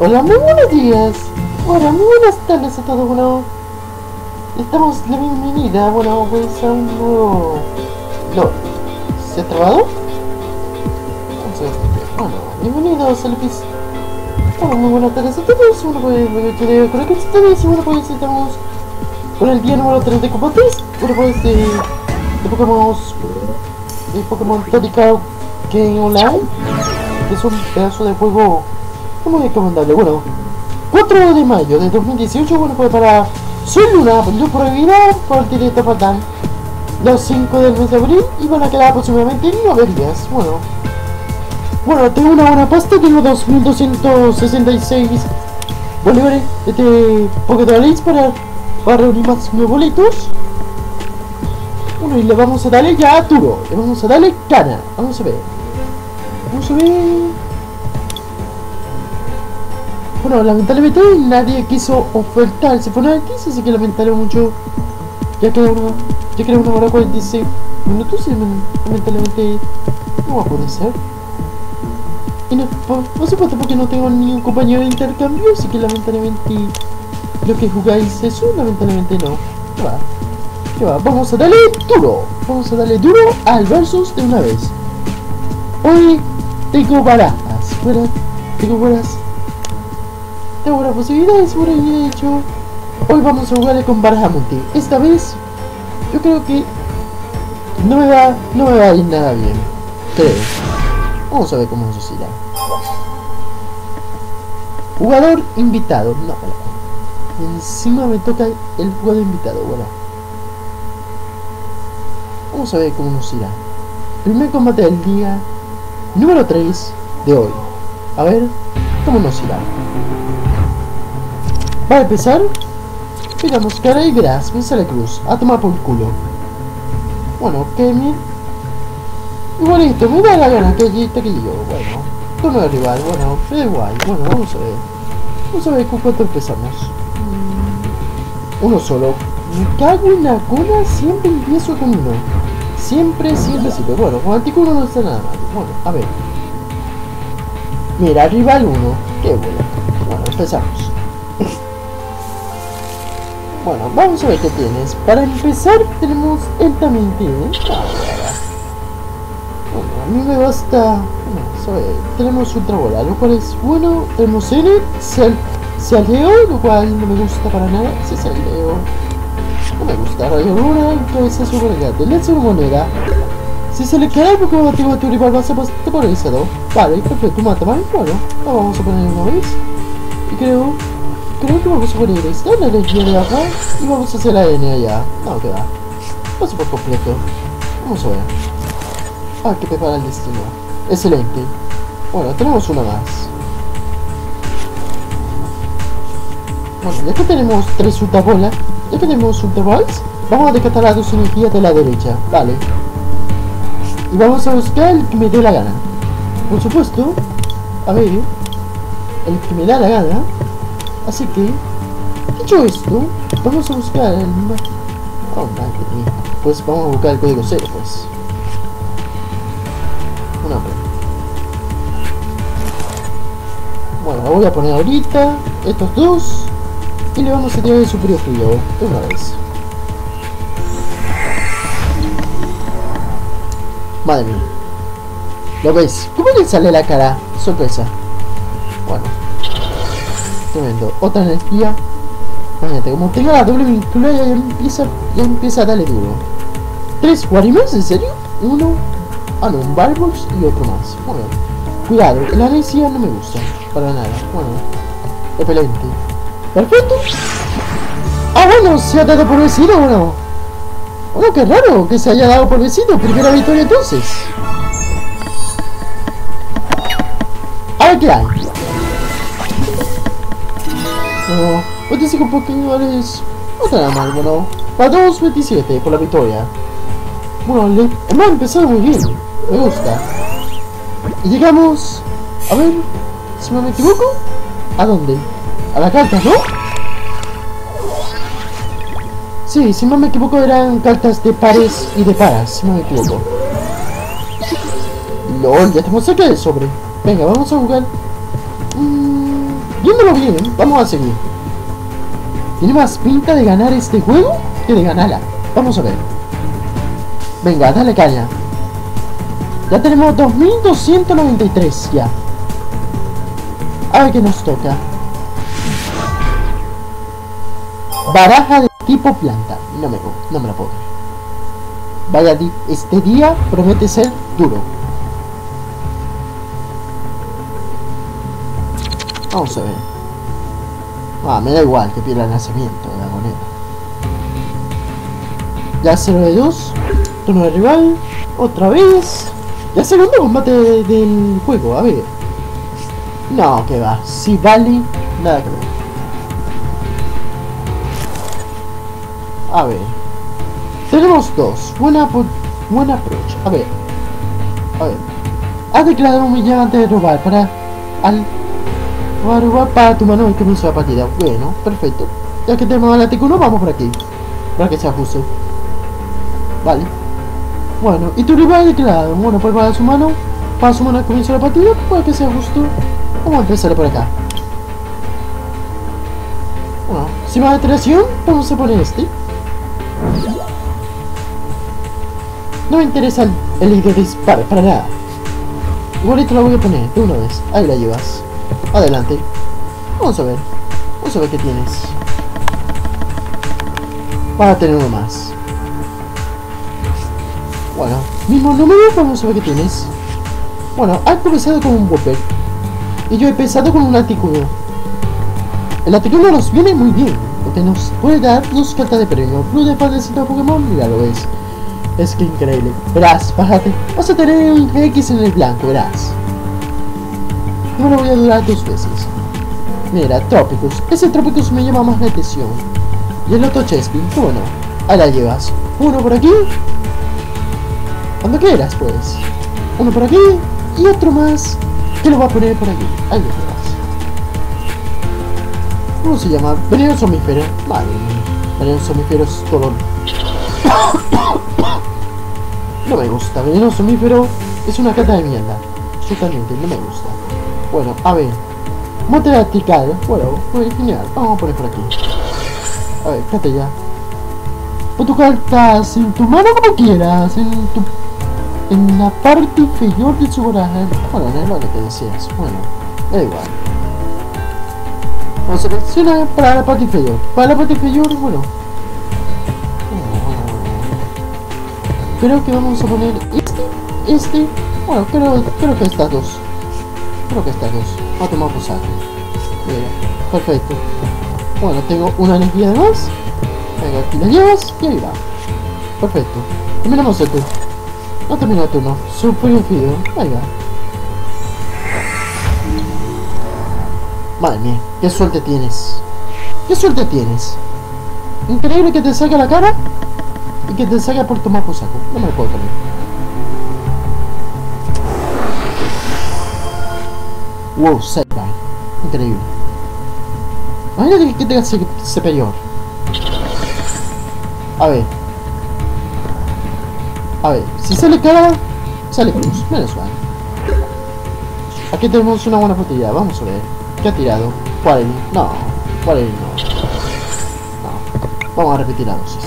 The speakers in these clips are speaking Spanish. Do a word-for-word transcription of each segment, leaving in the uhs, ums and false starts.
Hola, muy buenos días. Bueno, muy buenas tardes a todos. Bueno, les damos la bienvenida, bueno, pues a un nuevo... No, ¿se ha trabado? Entonces, bueno, bienvenidos al episodio. Bueno, muy buenas tardes a todos. Bueno, pues, yo creo que esta vez, bueno, pues estamos con el día número tres de combates. Bueno, pues, de, de Pokémon... De Pokémon Tonic Game Online, que es un pedazo de juego muy recomendable. Bueno, cuatro de mayo de dos mil dieciocho, bueno, pues para Soy Luna, Luz Prohibida, por directo faltan los cinco del mes de abril y van a quedar aproximadamente nueve días. Bueno, bueno, tengo una buena pasta, tengo dos mil doscientos sesenta y seis bolívares de Pokédolars para, para reunir más bolitos. Bueno, y le vamos a darle ya duro, le vamos a darle gana. Vamos a ver, vamos a ver. Bueno, lamentablemente nadie quiso ofertarse por Altis, así que lamentaré mucho. Ya queda una, ya queda una hora cuarenta y seis minutos y lamentablemente no va a poder ser. Y no, por, por supuesto porque no tengo ni un compañero de intercambio, así que lamentablemente lo que jugáis eso, lamentablemente no. ¿Qué va? ¿Qué va? Vamos a darle duro, vamos a darle duro al versus de una vez. Hoy tengo barajas, buenas, tengo buenas. Tengo buenas posibilidades, por ahí de hecho. Hoy vamos a jugar con baraja multi. Esta vez, yo creo que no me va, no me va a ir nada bien. Creo. Vamos a ver cómo se irá. Jugador invitado. No, bueno. Encima me toca el jugador invitado. Bueno. Vamos a ver cómo nos irá. Primer combate del día número tres de hoy. A ver cómo nos irá. Va a empezar. Digamos, cara y verás, me sale cruz. A tomar por el culo. Bueno, que me... Igualito, me da la gana que allí que yo. Bueno, turno de rival, bueno, me da igual. Bueno, vamos a ver. Vamos a ver con cuánto empezamos. Uno solo. Me cago en la cola, siempre empiezo con uno. Siempre, siempre, siempre. Bueno, con Anticuno no está nada mal. Bueno, a ver. Mira, rival uno. Qué bueno. Bueno, empezamos. Bueno, vamos a ver qué tienes. Para empezar, tenemos el también tiene. Ah, bueno, a mí me basta. Vamos a ver, tenemos Ultra Bola, lo cual es bueno. Tenemos N, se aleo, lo cual no me gusta para nada. Se aleo. No me gusta. Rayo Luna, cabeza super grande. Le hace una moneda. Si se le queda el Pokémon activo a tu rival, vas a pasar por el cerdo. Vale, perfecto, mata mal. Bueno, lo vamos a poner una vez. Y creo. Creo que vamos a poner esta, la energía de acá, y vamos a hacer la N allá. No, que va. Paso por completo. Vamos a ver. Ah, que prepara el destino. Excelente. Bueno, tenemos una más. Bueno, ya que tenemos tres Ultra Bola, ya que tenemos Ultra Balls, vamos a descartar las dos energías de la derecha. Vale. Y vamos a buscar el que me dé la gana. Por supuesto. A ver. El que me da la gana. Así que, dicho esto, vamos a buscar el... Oh, pues vamos a buscar el código cero, pues. Un hambre. Bueno, lo voy a poner ahorita, estos dos, y le vamos a tirar el superior frío, de una vez. Madre mía. ¿Lo ves? ¿Cómo le sale la cara? Sorpresa. Bueno. Tremendo. Otra energía. Imagínate, como tenga la doble vincula ya empieza, ya empieza a darle duro. ¿Tres Guarimans? ¿En serio? Uno. Ah, no, un Barbox y otro más. Bueno, cuidado, la energía no me gusta. Para nada. Bueno, repelente. Perfecto. Ah, bueno, se ha dado por vencido, bueno. Bueno, qué raro que se haya dado por vencido. Primera victoria entonces. A ver qué hay. No, veinticinco Pokémones. No está nada mal, bueno. Para dos veintisiete por la victoria. Bueno, le, hemos empezado muy bien. Me gusta. Y llegamos. A ver, si no me equivoco. ¿A dónde? A la carta, ¿no? Sí, si no me equivoco eran cartas de pares y de paras, si no me equivoco. LOL, ya estamos cerca del sobre. Venga, vamos a jugar. Mm, viéndolo bien, vamos a seguir. Tiene más pinta de ganar este juego que de ganarla. Vamos a ver. Venga, dale caña. Ya tenemos dos mil doscientos noventa y tres ya. A ver qué nos toca. Baraja de tipo planta. No me, no me la puedo creer. Vaya, este día promete ser duro. Vamos a ver. Ah, me da igual que pierda el nacimiento de la moneda. Ya cero de dos. Turno de rival. Otra vez. Ya segundo combate de, del juego. A ver. No, que va. Si vale, nada que ver. A ver. Tenemos dos. Buena, buena approach. A ver. A ver. Has declarado humillante antes de robar para... Al... Para robar para tu mano y comienza la partida. Bueno, perfecto. Ya que tenemos al Articuno, vamos por aquí. Para que sea justo. Vale. Bueno, y tu rival declarado. Bueno, pues para su mano. Para su mano al comienzo de la partida. Para que sea justo. Vamos a empezar por acá. Bueno, sin más alteración, vamos a poner este. No me interesa el, el hilo de disparo para nada. Igualito lo voy a poner de una vez. Ahí la llevas. Adelante. Vamos a ver. Vamos a ver qué tienes. Vas a tener uno más. Bueno, mismo número, vamos a ver qué tienes. Bueno, has comenzado con un Whopper. Y yo he empezado con un Articuno. El Articuno nos viene muy bien, porque nos puede dar dos cartas de premio. Club de fans de Pokémon, mira lo ves. Es que increíble. Verás, bájate. Vas a tener un G X en el blanco, verás. No lo voy a durar dos veces. Mira, Trópicos. Ese Trópicos me llama más la atención. Y el otro Chespin, ¿cómo no? Ahí la llevas. Uno por aquí. Cuando quieras, pues. Uno por aquí. Y otro más. Que lo voy a poner por aquí. Ahí lo llevas. ¿Cómo se llama? Veneno somnífero. Vale. Veneno somnífero es todo. No me gusta. Veneno somnífero es una cata de mierda. Totalmente, no me gusta. Bueno, a ver. Monte vertical. Bueno, muy genial. Vamos a poner por aquí. A ver, quédate ya. Pon tus cartas en tu mano como quieras. En tu... En la parte inferior de su baraja. Bueno, no es lo que deseas. Bueno, da igual. Vamos a seleccionar para la parte inferior. Para la parte inferior, bueno. Creo que vamos a poner este, este. Bueno, creo, creo que estas dos. Creo que estas dos. Vamos a tomar por saco. Mira, perfecto. Bueno, tengo una energía de más. Venga, aquí la llevas y ahí va. Perfecto. Terminamos el turno. No termina el turno. Super infido. Venga. Madre mía, qué suerte tienes. Qué suerte tienes. Increíble que te salga la cara y que te salga por tomar por saco. No me lo puedo creer. Wow, sepa. Increíble. Imagínate que tenga superior. A ver. A ver, si sale cara, sale cruz. Menos mal. Aquí tenemos una buena oportunidad. Vamos a ver. ¿Qué ha tirado? Quarry. No. Quarry no. No. Vamos a repetir la dosis.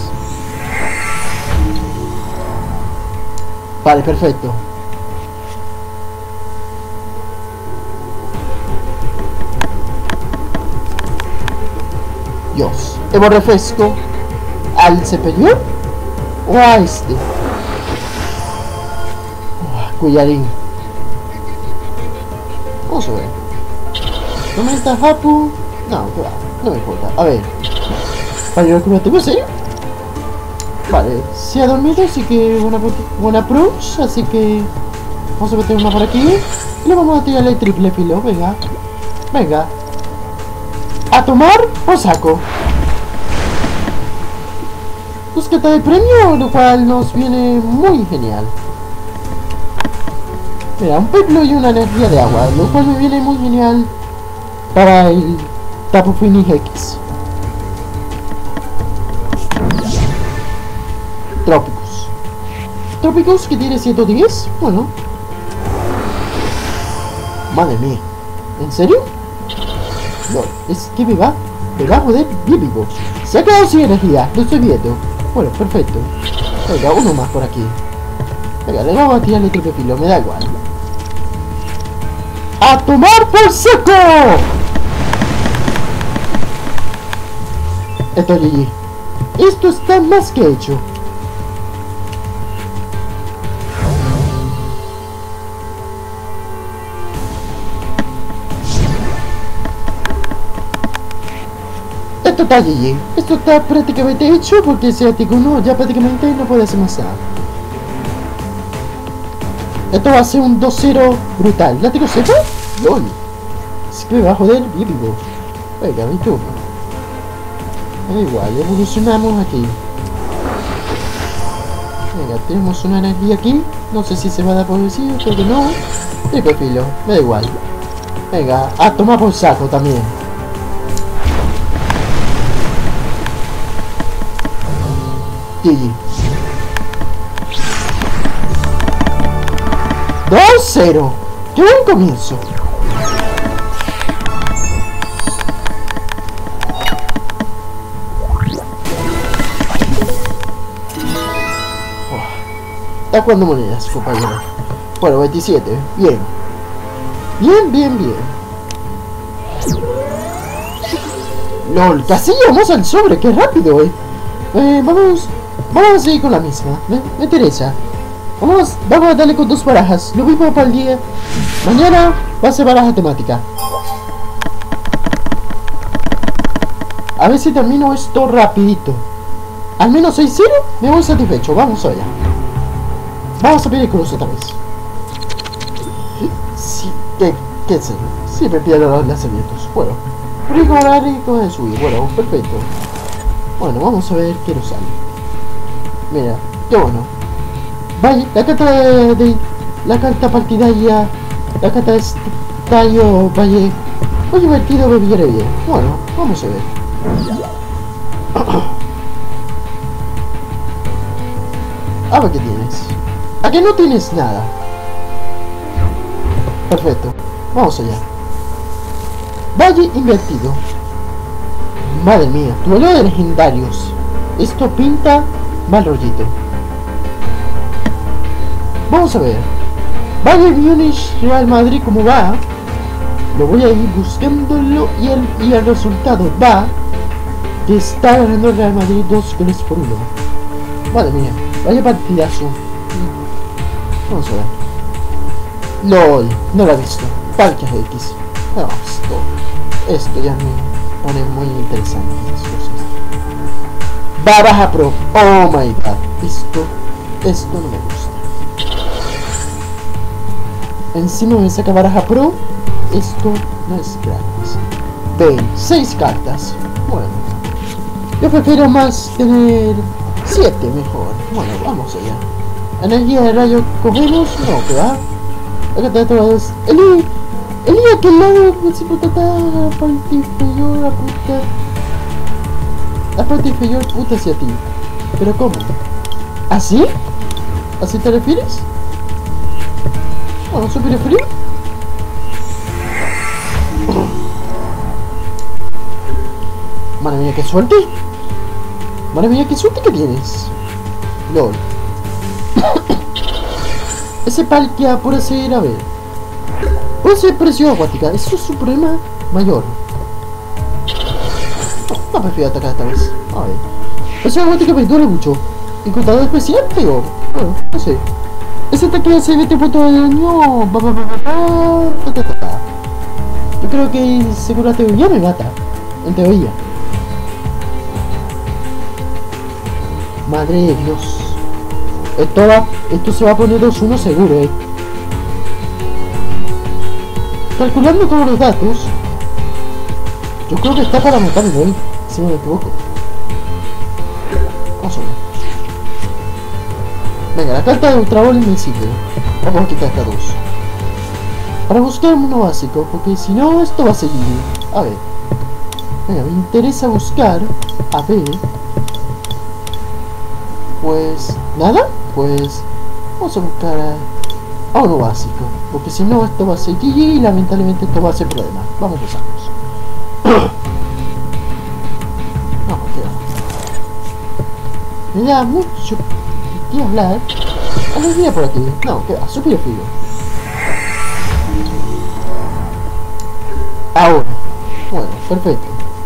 Vale, perfecto. Dios. ¿Evo refresco al superior o a este? Oh, cuidarín. Vamos a ver. ¿No me está Hapu? No, claro, no me importa. A ver. Vale, lo que me tengo, ¿sí? Vale, se ha dormido, así que buena, buena approach, así que vamos a meter una por aquí y le vamos a tirarle el triple filo. Venga, venga. A tomar por saco. Dos cartas de premio, lo cual nos viene muy genial. Mira, un peplo y una energía de agua, lo cual me viene muy genial para el Tapu Fini X. Trópicos. Trópicos que tiene ciento diez. Bueno. Madre mía. ¿En serio? No, es que me va, me va a joder bien vivo. Se ha quedado sin energía, lo estoy viendo. Bueno, perfecto. Venga, uno más por aquí. Venga, le vamos a tirar el triple filo, me da igual. ¡A tomar por saco! Esto G G. Esto está más que hecho. Esto está G G. Esto está prácticamente hecho porque ese Ático no, ya prácticamente no puede hacer más nada. Esto va a ser un dos cero brutal. ¿Látigo seco? ¡Lol! Es que me va a joder bien vivo. Venga, mi turno. Da igual, evolucionamos aquí. Venga, tenemos una energía aquí. No sé si se va a dar por vencido, creo que no. Triple filo, me da igual. Venga, a tomar por saco también. G G. dos cero. ¡Qué buen comienzo! Oh. Está jugando monedas, compañero. Bueno, veintisiete. Bien. Bien, bien, bien. LOL, casi llegamos al sobre. ¡Qué rápido, eh! Eh, vamos... Vamos a seguir con la misma. Me, me interesa. Vamos, vamos a darle con dos barajas. Lo mismo para el día. Mañana va a ser baraja temática. A ver si termino esto rapidito. Al menos seis cero. Me voy satisfecho. Vamos allá. Vamos a pedir cruz otra vez. Sí, ¿qué, qué es eso? Siempre pierdo los lanzamientos. Bueno, recordar y cómo de subir. Bueno, perfecto. Bueno, vamos a ver qué nos sale. Mira, qué bueno. Vaya, la carta de, de la carta partidaria, la carta de estadio, vaya, muy divertido, me viene bien. Bueno, vamos a ver. A ver qué tienes. ¿A que no tienes nada? Perfecto, vamos allá. Valle invertido. Madre mía, duelo de legendarios. Esto pinta mal rollito. Vamos a ver. Bayern Múnich, Real Madrid, ¿cómo va? Lo voy a ir buscándolo y el, y el resultado va que está ganando el Real Madrid dos goles por uno. Madre mía, vaya partidazo. Vamos a ver. LOL, no lo he visto. Parques X. No, esto, esto ya me pone muy interesante las cosas. Baraja Pro. Oh my god. Esto, esto no me gusta. Encima me saca baraja pro. Esto no es gratis. Ven, seis cartas. Bueno, yo prefiero más tener siete mejor. Bueno, vamos allá. Energía de rayo cogemos. No, que va. Acá está todas. Eli, Eli, a aquel lado. Si puta está la parte inferior, la puta. La parte inferior, puta hacia ti. Pero ¿cómo? ¿Así? ¿Así te refieres? Bueno, super frío. Madre mía, qué suerte. Madre mía, qué suerte que tienes. LOL. Ese palquia por hacer, a ver. Puede ser presión acuática. Eso es su problema mayor. No, prefiero atacar esta vez. A ver. Presión acuática me duele mucho. Encontrado especial, peor. Bueno, no sé. Ese ataque hace veinte puntos de daño. Ba, ba, ba, ba, ba, ta, ta, ta, ta. Yo creo que según la teoría me mata. En teoría. Madre de Dios. Esto va, esto se va a poner dos uno seguro, eh. Calculando todos los datos, yo creo que está para matarme hoy, si no me equivoco. Vamos a ver. Venga, la carta de Ultra Ball invencible. Vamos a quitar esta dos. Para buscar uno básico, porque si no, esto va a seguir. A ver. Venga, me interesa buscar. A ver. Pues. ¿Nada? Pues. Vamos a buscar a, a uno básico. Porque si no, esto va a ser G G y lamentablemente esto va a ser problema. Vamos a usarlos. Me da mucho que hablar. Alegría por aquí. No, que va, suspiro frío. Ahora. Bueno, perfecto.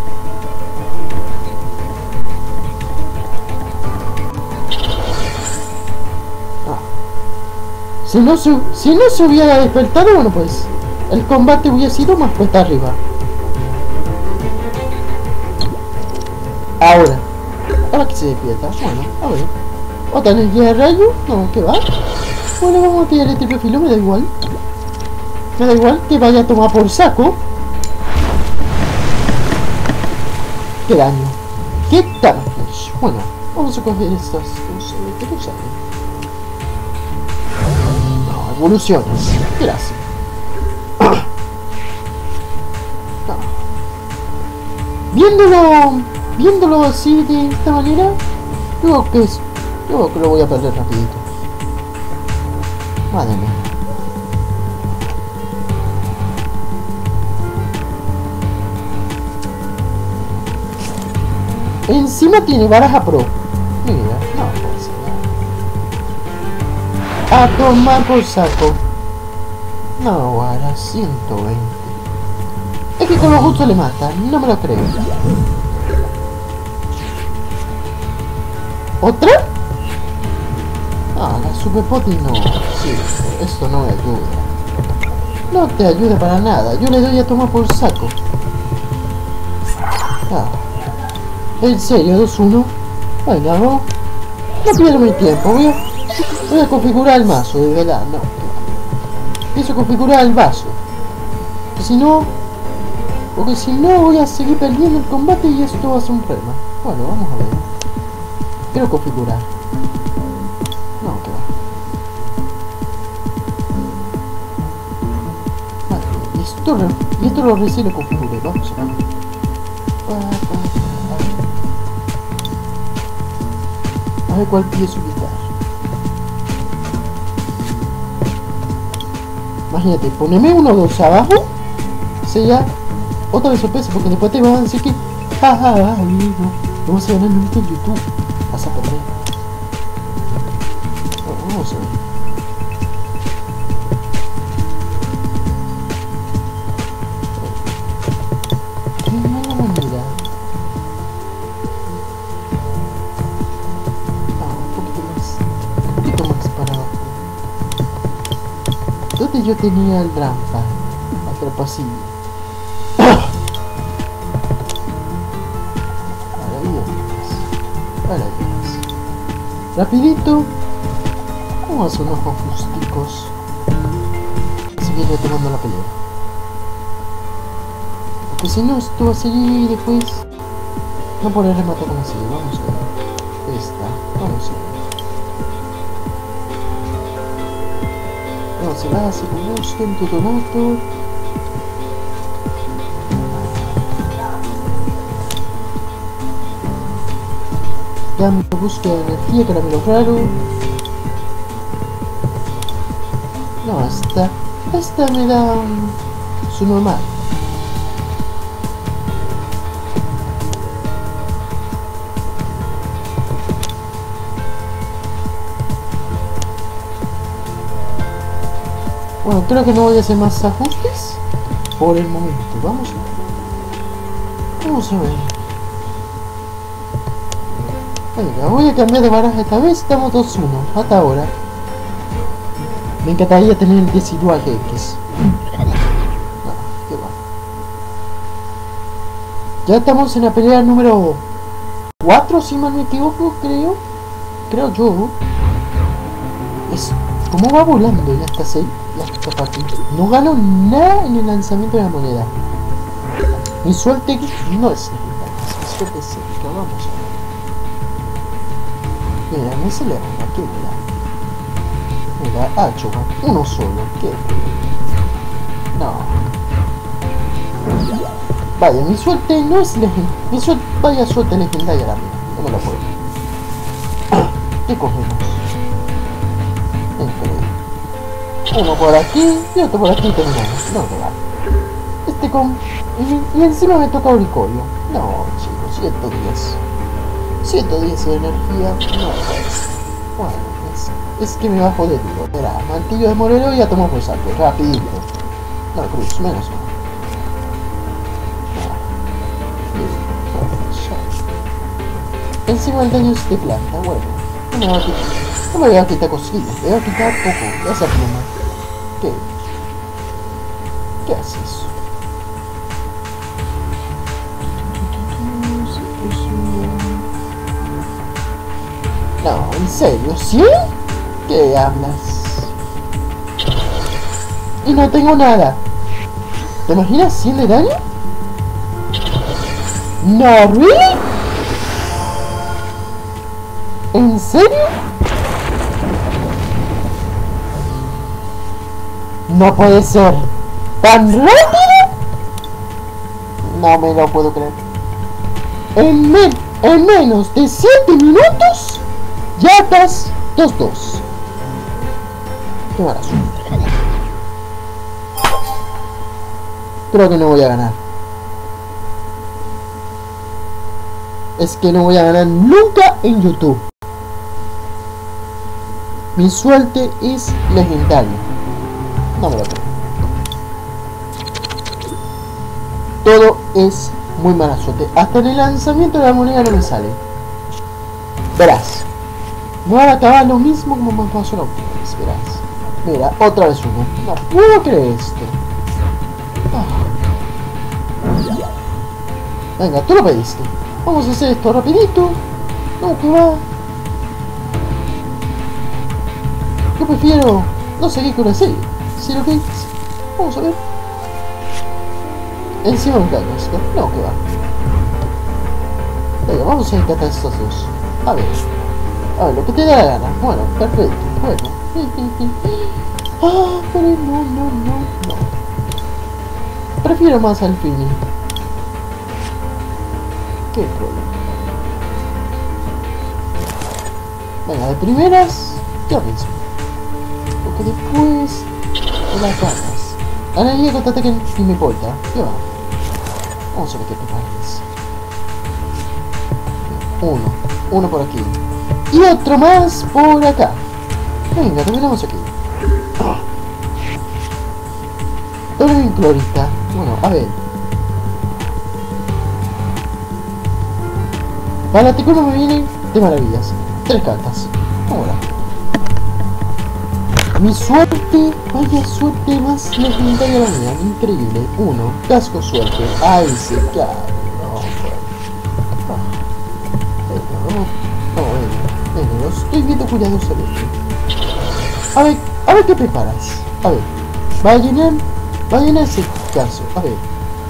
Ah. Si no se, si no se hubiera despertado, bueno pues, el combate hubiera sido más cuesta arriba. Ahora. Ahora que se despierta. Bueno, a ver. ¿Otra energía de rayo? No, ¿qué va? Bueno, vamos a tirar el triple filo, me da igual. Me da igual que vaya a tomar por saco. ¿Qué daño? ¿Qué daño? Bueno, vamos a coger estas dos. ¿Qué te sale? No, evoluciones. Gracias. No. Viéndolo, viéndolo así de esta manera, creo que es, creo que lo voy a perder rapidito. Madre mía. Encima tiene baraja pro. Mira, no puede ser nada. A tomar por saco. No, ahora ciento veinte. Es que con lo justo le mata, no me lo creo. ¿Otra? Ah, la super poti no. Sí, esto no me ayuda. No te ayuda para nada. Yo le doy a tomar por saco. Ah. En serio, dos uno. Venga, no. No pierdo mi tiempo. Voy a, voy a configurar el mazo, de verdad. No. Empiezo a configurar el vaso. Que si no. Porque si no voy a seguir perdiendo el combate y esto va a ser un problema. Bueno, vamos a ver. Quiero configurar. No, que va. Vale, y esto, y esto lo recién lo configuré. Vamos a ver. A ver cuál pienso quitar. Imagínate, poneme uno o dos abajo. Sería otra vez sorpresa, porque después te van a decir que jaja, no, no vas a ganar nunca en YouTube. Vas a perder. Bueno, vamos a ver. Qué mala manera. ¿Dónde yo tenía el rampa? Atrapasillo. Ahora bien. Rapidito. Vamos a hacer unos ajusticos. Así que ya tomando la pelea. Porque si no, esto va a seguir después. No podré rematar como así. Vamos a ver. Esta. Vamos a ver. No, se va a hacer con gusto en tu tomato. Cambio, búsqueda de energía, caramelo raro. No, esta. Esta me da um, su normal. Bueno, creo que no voy a hacer más ajustes por el momento. Vamos a ver. Vamos a ver. Venga, voy a cambiar de baraja esta vez. Estamos dos uno. Hasta ahora. Me encantaría tener el Decidueye X. No, qué va. Ya estamos en la pelea número cuatro, si mal me equivoco, creo. Creo yo. Es como va volando ya hasta seis. Esta partida. No gano nada en el lanzamiento de la moneda. Mi suerte no es legendaria, mi suerte es épica. Vamos a ver. Mira, me se le ronda, qué mira. Mira, Hacho, uno solo, qué no. Vaya, mi suerte no es legendaria. Mi suerte, vaya suerte legendaria la mía. No me la puedo. ¿Qué cogemos? Uno por aquí y otro por aquí terminamos. No, no va. Este con... Y, y encima me toca Oricorio. No, chicos, ciento diez. ciento diez de energía. No, pues. Bueno, es, es que me bajo de duro. Verá, mantillo de morero y ya tomo por saco. Rapidito. No, cruz, menos uno. Encima el daño es de planta, bueno. No me va a quitar, no me voy a quitar cosquillas, me voy a quitar poco. Esa pluma. ¿Qué? ¿Qué hace eso? No, en serio, ¿sí? ¿Qué hablas? Y no tengo nada. ¿Te imaginas cien de daño? No, ¿really? ¿En serio? No puede ser. ¿Tan rápido? No me lo puedo creer. En, men en menos de siete minutos ya estás dos dos. Qué mala suerte. Creo que no voy a ganar. Es que no voy a ganar nunca en YouTube. Mi suerte es legendaria. No me lo creo. Todo es muy mala suerte. Hasta en el lanzamiento de la moneda no me sale. Verás. Me va a acabar lo mismo como me pasó la última vez. Verás. Mira, otra vez uno. No puedo creer esto. Oh. Venga, tú lo pediste. Vamos a hacer esto rapidito. No, que va. Yo prefiero no seguir con la serie. ¿Sí lo que es? Vamos a ver. Encima un daño esto. No, que va. Venga, vamos a intentar estos dos. A ver. A ver, lo que te da la gana. Bueno, perfecto. Bueno. Ah, pero no, no, no, no. Prefiero más al fin. Qué problema. Venga, de primeras, ya mismo. Porque después de las ganas. Ahora llega contra que ni me importa. ¿Qué va? Vamos a ver qué preparas. Uno. Uno por aquí. Y otro más por acá. Venga, terminamos aquí. Doble vinclorita. Bueno, a ver. Para la Ticuno me vienen de maravillas. Tres cartas. Ahora. Mi suerte, vaya suerte más legendaria la mía. Increíble. Uno. Casco suerte. Ay, sí, claro. No, bueno. Venga, vamos. No, venga. Venga, lo estoy viendo cuidadosamente. A ver, a ver qué preparas. A ver. Va a llenar. Va a llenar ese caso. A ver.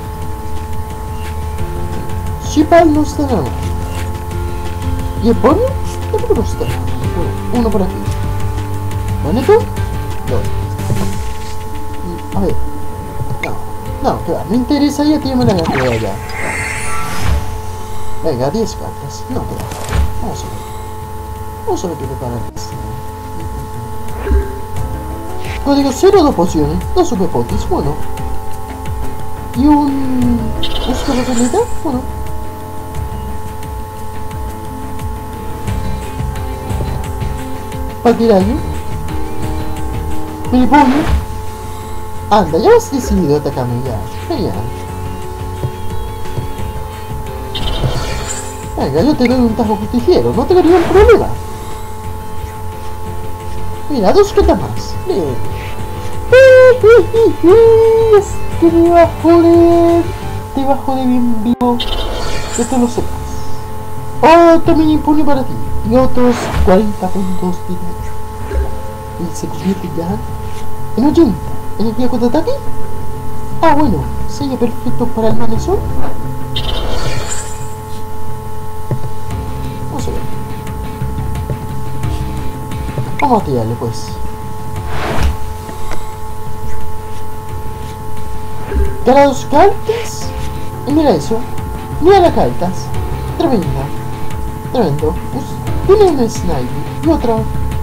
Shipal no está nada mal. ¿Y el pollo? Tampoco no está. Bueno, uno por aquí. ¿Maneto? No. A ver. No, no, claro, me interesa ya, tírame la cantidad de allá. Venga, diez cartas. No, claro. Vamos a ver. Vamos a ver qué prepara este. Código cero, dos pociones, dos superpotis, bueno. Y un... ¿busca la realidad? Bueno. Patirayo. Miliponio. Anda, ya has decidido atacarme ya. Genial. Venga, yo te doy un tajo justiciero, no tengo ningún problema. Mira, dos cartas más. Bien. Es que me va a joder. Te va a joder bien vivo. Que tú lo sepas. Otro mini puño para ti. Y otros cuarenta puntos de daño. Y se convierte ya en ochenta. ¿Energía contraataque? Ah, bueno. Sello perfecto para el manesón. Vamos a ver. Vamos a tirarle pues. Gana dos cartas. Y mira eso. Mira las cartas. Tremenda. Tremendo. Pues, tiene un sniper. Y otra.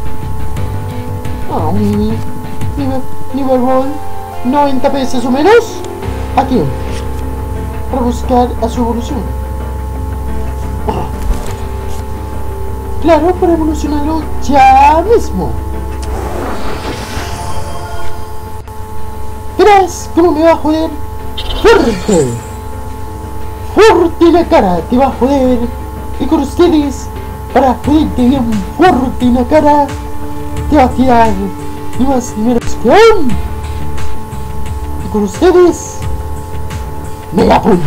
Ah, un mini. Nivel, nivel ball. noventa pesos o menos. ¿A quién? Para buscar a su evolución. Claro, para evolucionarlo ya mismo. Verás cómo me va a joder fuerte. Fuerte la cara, te va a joder. Y con ustedes, para joderte bien fuerte en la cara, te va a tirar ni más ni menos que un. Y con ustedes, Megapun.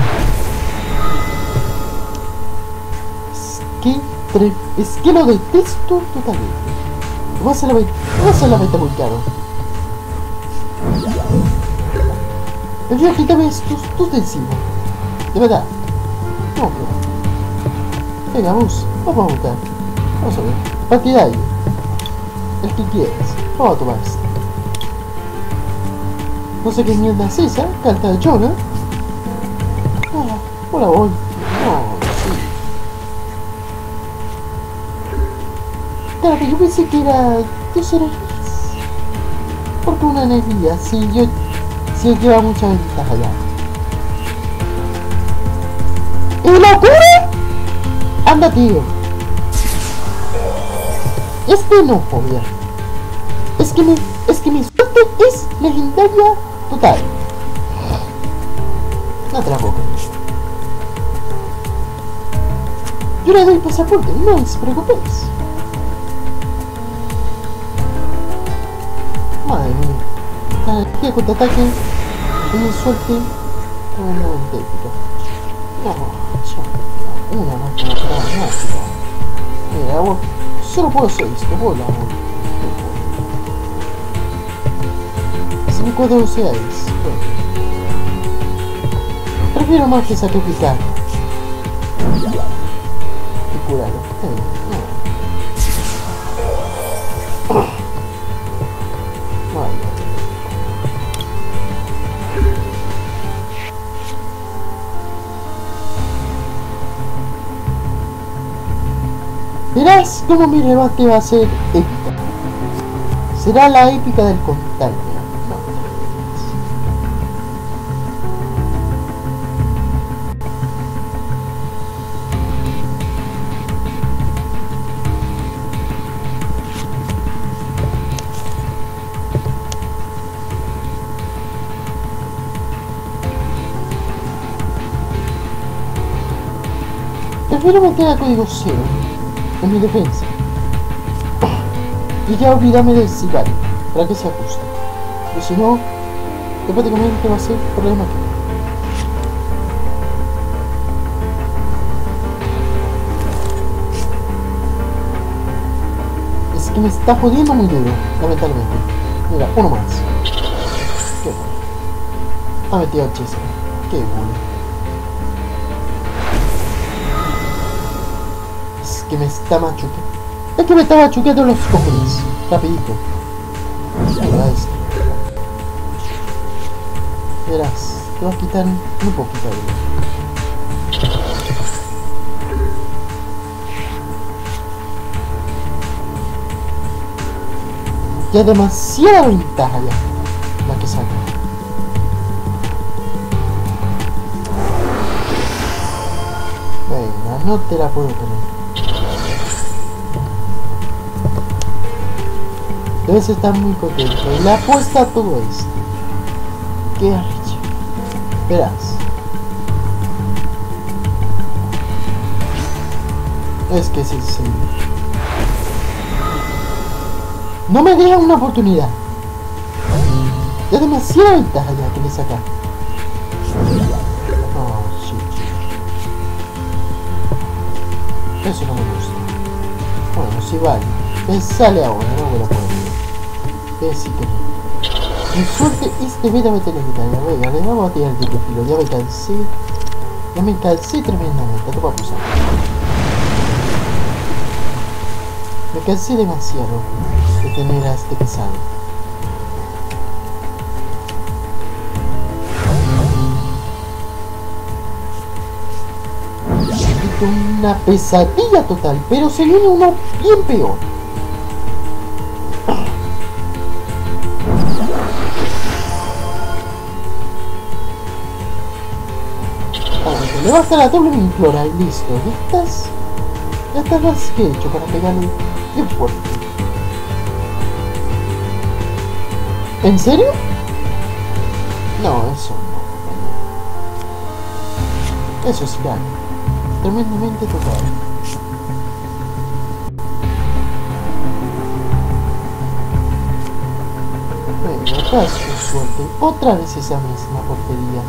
Es que, es que lo detesto totalmente. Te vas a la, te vas a la meta muy caro. Pero ya quítame estos, tus de encima. De verdad. No, pero... Venga, vamos, vamos a buscar. Vamos a ver. Partidario. El que quieras. Vamos a tomar esto. No sé qué mierda es esa. Carta de Jonah. Ah, hola, voy. No, sí. Claro, pero yo pensé que era... dos energías. Porque una energía, sí, yo... sí lleva mucha ventaja ya. ¿Y locura? Anda, tío. Este no, joder. Es que mi, es que mi suerte es legendaria total. No te la boca. Yo le doy pasaporte, no os preocupéis. Madre mía. La energía contraataque y mi suerte tremendamente épica. No, ya. Una máquina dramática. Mira, vos, solo puedo hacer esto, bola, bola. Si mi cuadro seáis, bueno. Prefiero más que sacrificar. Y curarlo. Eh, no. Vale. Verás cómo mi rebate va a ser épica. Será la épica del constante. No. Prefiero meter a código cero en mi defensa. Y ya olvídame del sicario, para que se ajuste. Porque si no, prácticamente va a ser problema aquí. Es que me está jodiendo muy duro, lamentablemente. Mira, uno más. Qué bueno. Ha metido a Jessica. Qué bueno. Es que me está machucando. Es que me está machucando los cojones. Rapidito. Mira esto. Verás, te vas a quitar un poquito de vida. Ya demasiada ventaja ya. La que saca. Venga, no te la puedo tener. Debes estar muy contento. Y le apuesta a todo esto. Qué arrecho. Verás. Es que sí, sí. No me deja una oportunidad. Ya demasiada ventaja ya que le saca. Oh, shit. Eso no me gusta. Bueno, sí vale. Me sale ahora, no me lo puedo ver. Que sí que no. Mi suerte es tremendamente legendaria. Venga, le vamos a tirar el triple filo. Ya me cansé. Ya me cansé tremendamente. Esto va a pasar. Me cansé demasiado de tener a este pesado. Una pesadilla total, pero se viene uno bien peor. Vamos, le basta la doble me implora y listo. ¿Listas? Ya está más que hecho para pegarle bien fuerte. ¿En serio? No, eso no, compañero. Eso es grave. Tremendamente total. Bueno, acá es con suerte. Otra vez esa misma porquería.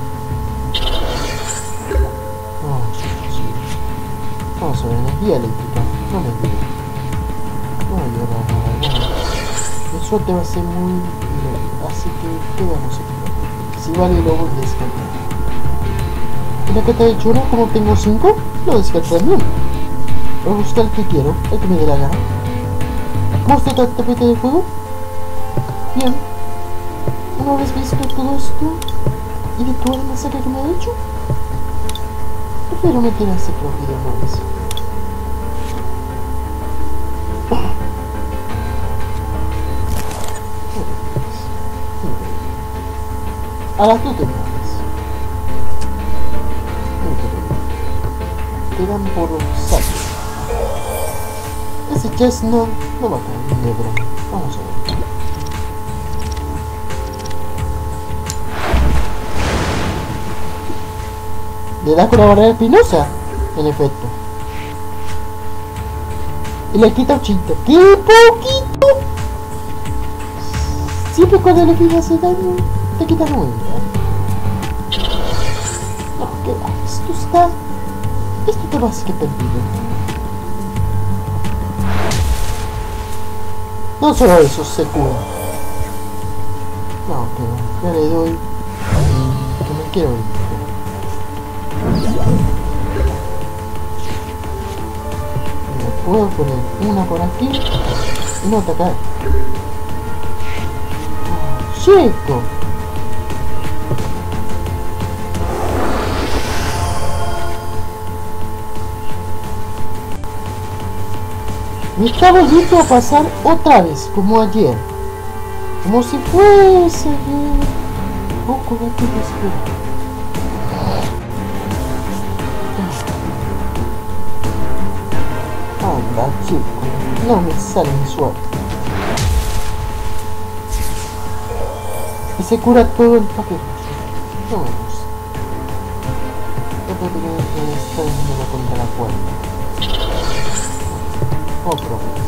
Oh, sí. Vamos a ver, energía eléctrica. No me digo. No me digo nada, nada. Mi suerte va a ser muy lenta, así que ¿qué vamos a hacer? Si vale lo voy a descartar. En la carta de choro, como tengo cinco, lo descarto también. Voy a buscar el que quiero, el que me dé la gana. ¿Cómo está el tapete de juego? Bien. Una vez visto todo esto y de toda la masacre que me ha hecho, prefiero meter a ese propio de una vez. A las dos terminales. Quedan por saque. Ese chestnut no va a caer ni de broma. Vamos a ver. Le da con la barrera espinosa, en efecto. Y le quita ochenta. ¡Qué poquito! Siempre cuando le quitas ese daño, te quita noventa. No, ¿qué va? Esto está... Esto te va a ser que perdido. No solo eso, se cura. No, que ya le doy... Que me quiero ir. Me puedo poner una por aquí y no atacar. Oh, chico. Me estaba yendo a pasar otra vez, como ayer. Como si fuese ayer. Poco de tiempo espera. Anda, chico, no me sale mi suerte. Y se cura todo el papel. No me gusta. Yo creo que está viniendo contra la puerta. Otro vez.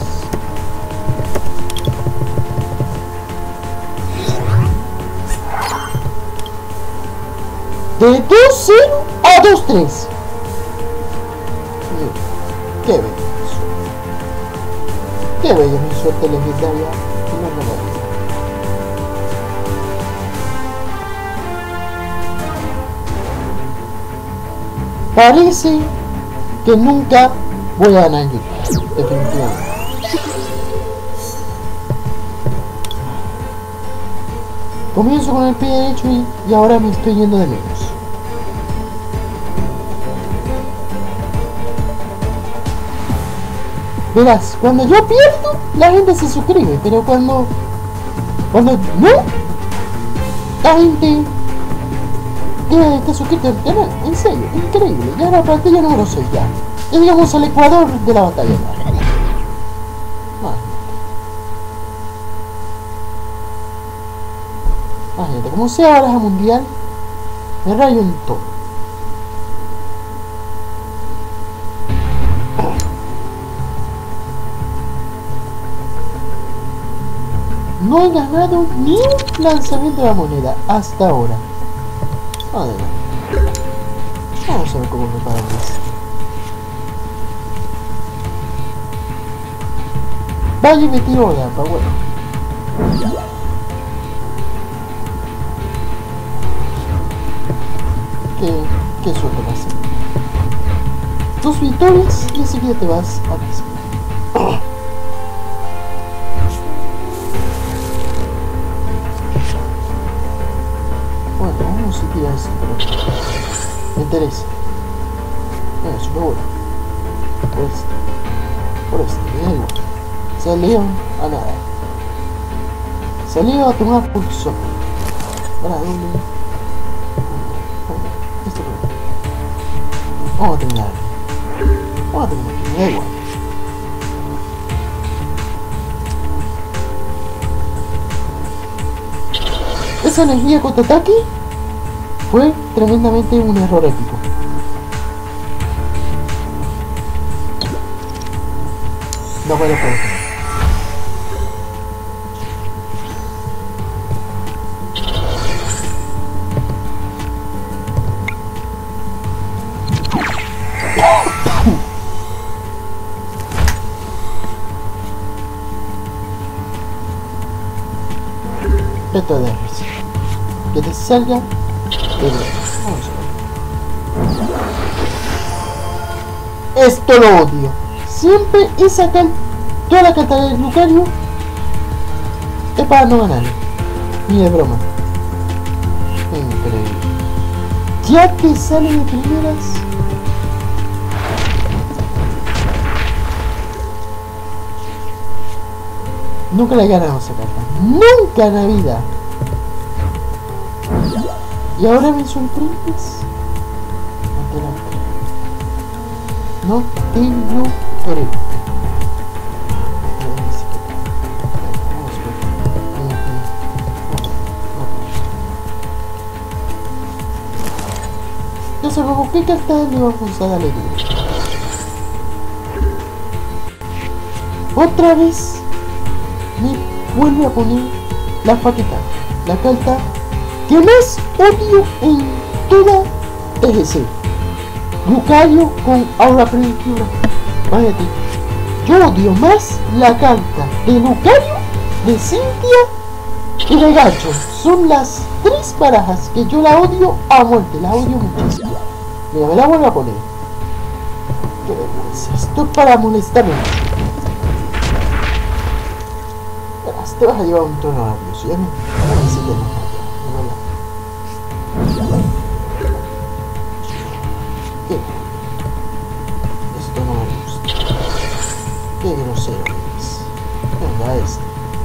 De dos cero a dos tres. Qué bello. Qué bella mi suerte legendaria. No me la digo. Parece que nunca voy a ganar yo. Definitivamente. Comienzo con el pie derecho y, y ahora me estoy yendo de menos. Verás, cuando yo pierdo, la gente se suscribe, pero cuando... Cuando no, la gente... Ya está suscrito al canal, en serio, increíble. Ya la partida número seis ya. Ya llegamos al ecuador de la batalla. Imagínate, como sea baraja mundial, me rayo en todo. No he ganado ni un lanzamiento de la moneda hasta ahora. Adelante. Vamos a ver cómo me pagan eso. Vaya y me tiro la lampa, bueno. ¿Qué, qué suerte va a ser? Dos victorias y enseguida te vas a casa. Tira esto, me interesa. Eso, me voy. Por este. Por este, me da igual. Salió a nada. Salió a tomar pulso. Para doble. Esto no. Vamos a terminar. Vamos a terminar, me da igual. esa energía contraataque fue tremendamente un error épico. No puedo creer. Esto de risa. Que te salga de ver. Vamos a ver. Esto lo odio. Siempre es sacar toda la carta del Lucario es para no ganar. Ni de broma. Increíble. Ya que sale de primeras. Nunca le ganamos esa carta. Nunca en la vida. Y ahora me sorprendes. No te lo creo. No sé por qué carta le vamos a usar a la otra vez me vuelve a poner la paqueta, la carta que más odio en toda T G C. Lucario con aura primitiva. Váyate. Yo odio más la carta de Lucario, de Cynthia y de Gacho. Son las tres barajas que yo la odio a muerte. La odio muchísimo. Mira, me la vuelvo a poner. Qué vergüenza. Esto es para molestarme. Verás, te vas a llevar un tono nervioso. Ya me, ya me siento enojado. ¿Qué? Esto no me gusta. Qué grosero es. Venga, este.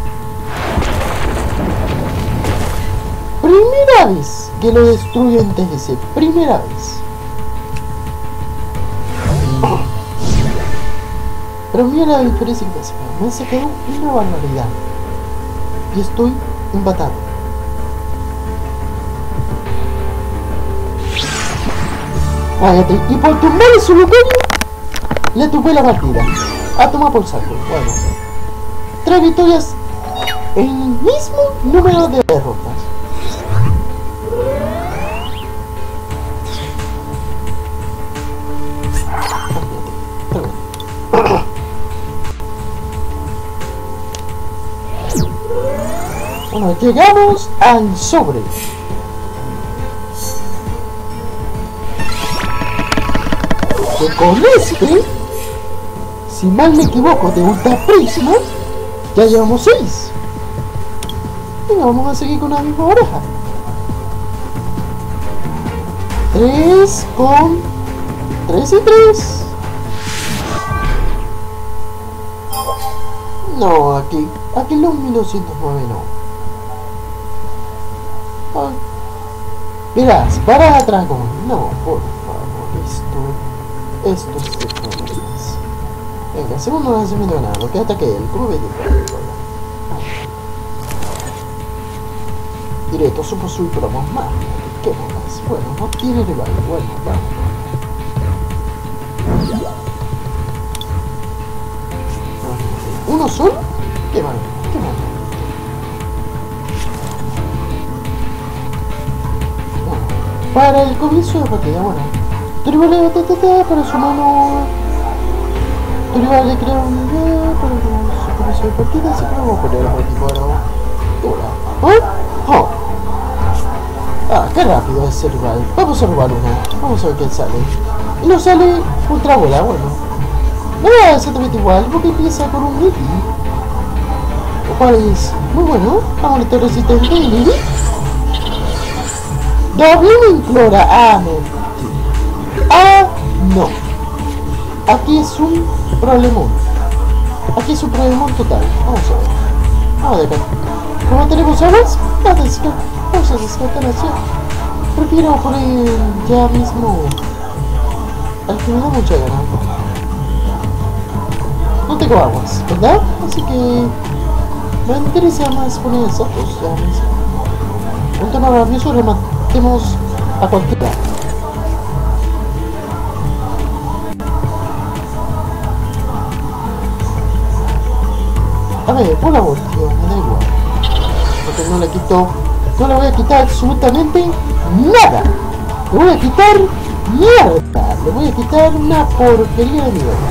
Primera vez que lo destruyo en T G C. Primera vez. Pero mira la diferencia que hace. Me han sacado una barbaridad. Y estoy empatado. Váyate. Y por tumbar el su Lucario, le tumbé la partida. A tomar por saco. Bueno. Tres victorias en el mismo número de derrotas. Bueno, llegamos al sobre. Que con este, si mal me equivoco, de Ultra Prisma, ya llevamos seis. Y vamos a seguir con la misma baraja. tres con tres y tres. No, aquí, aquí los mil doscientos nueve no. Ay. Verás, para dragón. No, por favor, esto, esto es de problemas. Venga, segundo lanzamiento ganado. ¿Qué ataque él? ¿Cómo ve? Directo, supo subir promos más. ¿Qué más? Bueno, no tiene rival. Bueno, vamos. ¿Uno solo? Qué mal, qué mal. Bueno, para el comienzo de partida, bueno. Tu rival de batata para su mano. Tu rival le crea una idea para su comienzo de partida. Así que vamos a poner el equipo ahora. ¿Oh? ¡Oh! Ah, qué rápido ese rival. Vamos a robar una. Vamos a ver qué sale. Y no sale ultra bola, bueno. No es exactamente igual, porque empieza con un Eevee. Lo cual es muy bueno. Amuleto resistente y Eevee. Doble me implora. Ah, no. Ah, no. Aquí es un problemón. Aquí es un problemón total. Vamos a ver. Vamos a ver. Como tenemos aguas, vamos a descartar. Vamos a descartar la acción. Prefiero poner ya mismo al que me da mucha gana. No tengo aguas, ¿verdad? Así que me interesa más poner esos dos ya mismo. un tono rabioso, rematemos a cualquiera. A ver, por favor, tío, me da igual. Porque no le quito, no le voy a quitar absolutamente nada. Le voy a quitar mierda. Le voy a quitar una porquería de mierda.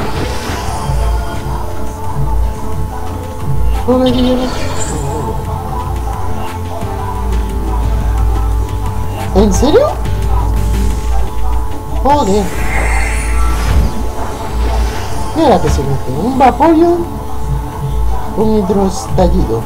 ¿En serio? Joder. Mira que se mete un Vaporeon, un hidroestallido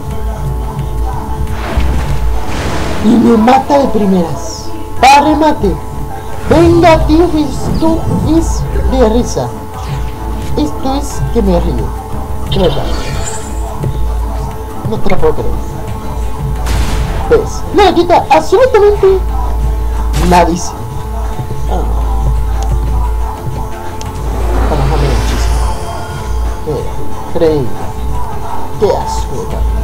y me mata de primeras. Para remate. Venga, tío, esto es de risa. Esto es que me río. De verdad. No te lo puedo creer. ¿Ves? No le quita absolutamente nadísimo. Ah. Vamos a ver muchísimo. Increíble. Qué asco.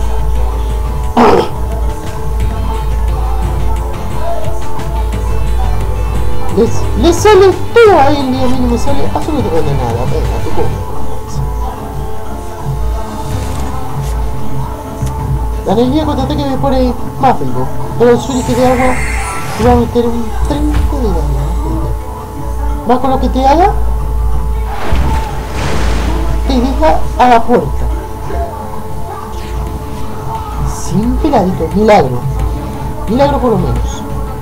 Les, les sale todo a él y a mí no me sale absolutamente nada. Venga, te como. La energía contra ataque me pone más vivo, pero el switch de agua te va a meter un treinta de daño. Más con lo que te haga, te deja a la puerta. Sin peladito, milagro. Milagro por lo menos.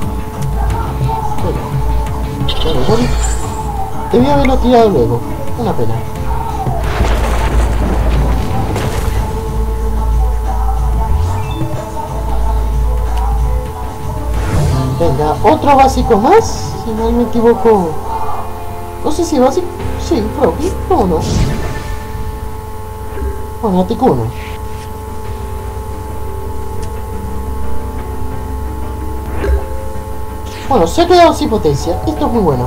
Bueno, bueno, bueno. Debí haberlo tirado luego. Una pena. Venga, otro básico más, si no me equivoco. No sé si básico. Sí, Froakie, ¿cómo no? Bueno, Articuno. Bueno, se ha quedado sin potencia. Esto es muy bueno.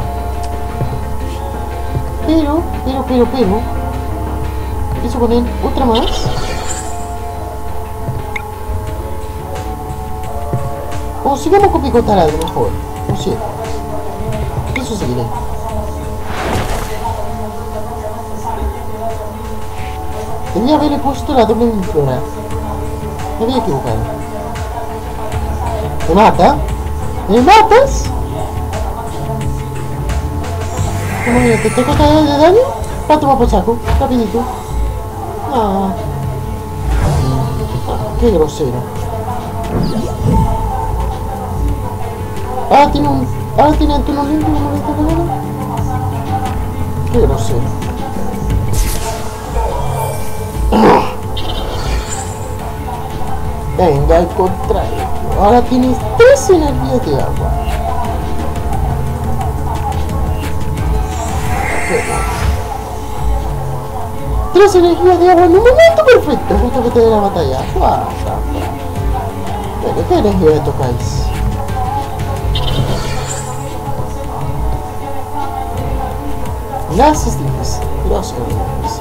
Pero, pero, pero, pero. Empiezo con él otra más. O sigamos con Pico Taladro mejor. O sea, eso seguiré. Debía haberle puesto la doble inflora. Me había equivocado. ¿Me mata? ¿Me matas? ¿Cómo mira? ¿Te tengo que dar de daño? Va, toma por saco. Rapidito. Ah. Ah, qué grosero. Ah, tiene un... Ah, tiene un turno limpio, ¿no me está pegando? Qué grosero. Venga, al contrario. Ahora tienes tres energías de agua. Tres energías de agua en un momento perfecto. Justo que te dé la batalla. Bueno, ¿qué energía le tocáis? Gracias, Dios. Gracias, Dios.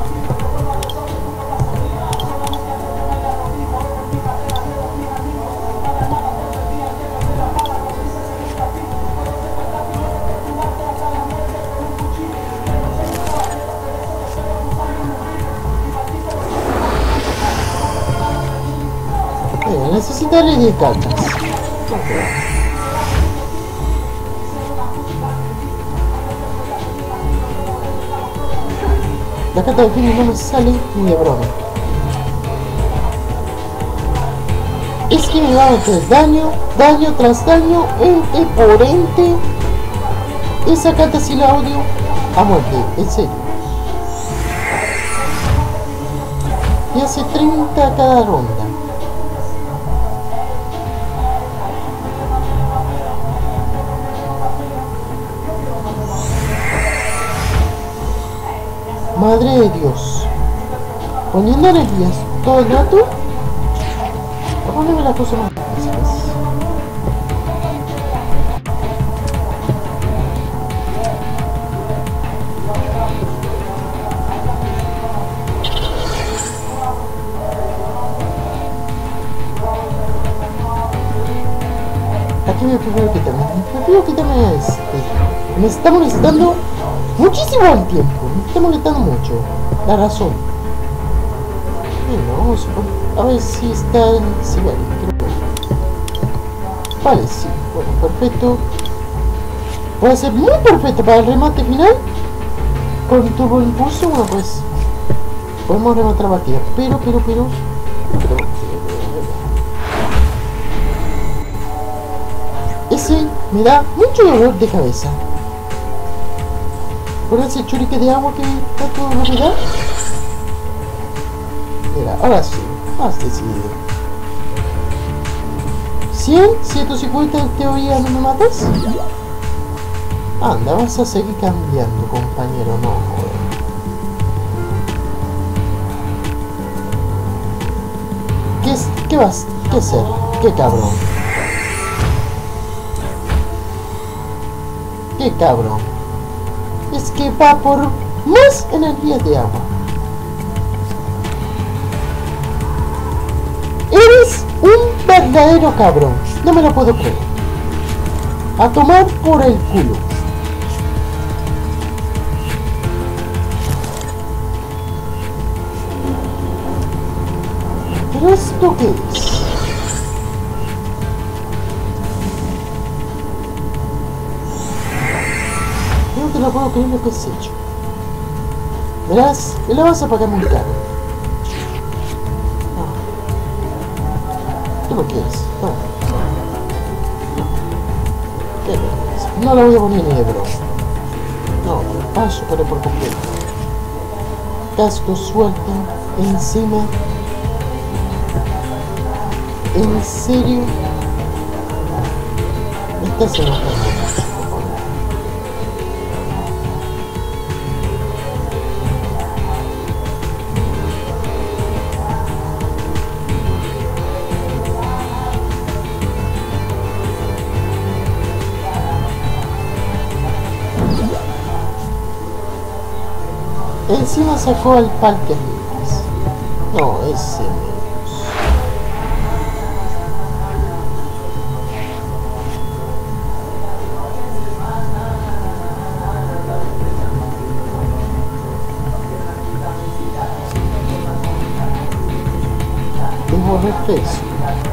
Eh, necesitaré diez cartas. Okay. La carta de fin no me sale ni de broma. Es que me va a meter daño, daño tras daño, ente por ente. Esa carta sí la odio a muerte, en serio. Y hace treinta cada ronda. Madre de Dios. Poniendo energías todo el rato. A ponerme las cosas más fáciles. prefiero quitarme. Prefiero quitarme a este. Me está molestando muchísimo el tiempo. Me está molestando mucho. La razón. Bueno, vamos a ver si está en... Sí, vale, creo que... Vale, sí. Bueno, perfecto. Puede ser muy perfecto para el remate final. Con turbo impulso, bueno, pues... Podemos rematar la partida. Pero, pero, pero... pero, pero ese me da mucho dolor de cabeza. Por ese churique de agua que tanto me da. Mira, ahora sí, más decidido. cien, ciento cincuenta en teoría no me matas. Anda, vas a seguir cambiando, compañero, no joder. ¿Qué, es, ¿Qué vas? ¿Qué hacer? ¿Qué cabrón? ¡Qué cabrón! Es que va por más energía de agua. Eres un verdadero cabrón. No me lo puedo creer. A tomar por el culo. ¿Pero esto qué es? No puedo creer lo que has hecho. Verás, me la vas a pagar muy caro. No. ¿Tú lo quieres? No. No. ¿Qué ves? No la voy a poner ni de broma. No, paso por por completo. Casco suelto encima. ¿En serio? Me estás enojando. Encima sacó al Parker Lewis. No, ese menos. Debo refresco.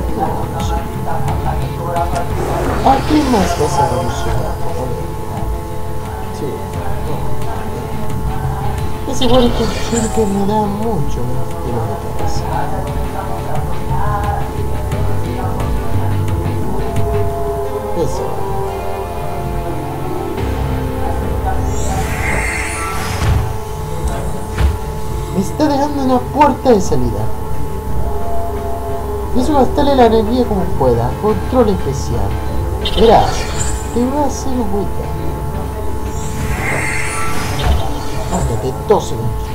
¿A quién más vas a evolucionar? Sí, no. Es igual que el chile que me da mucho dolor de cabeza. Eso. Me está dejando una puerta de salida. Pienso gastarle la energía como pueda. Control especial. Verás, te voy a hacer vuelta. Ándate, dos segundos.